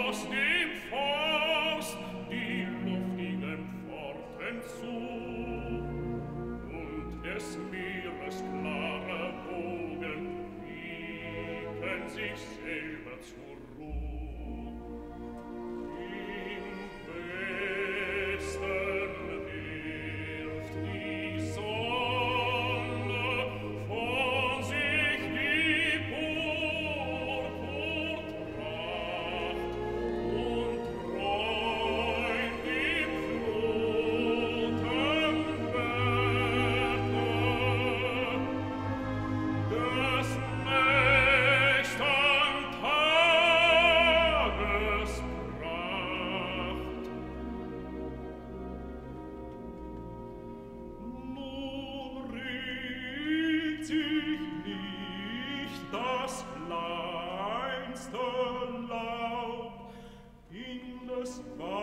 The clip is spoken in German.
aus dem Forst die luftigen Pforten zu, und des Meeres klare Wogen wiegen sich selber zur Ruh. Im Westen wirft die Sonne von sich die Purpurtracht und träumt im Flotenbette des nächsten Tages Pracht. Nun regt sich nicht das kleinste Laub in des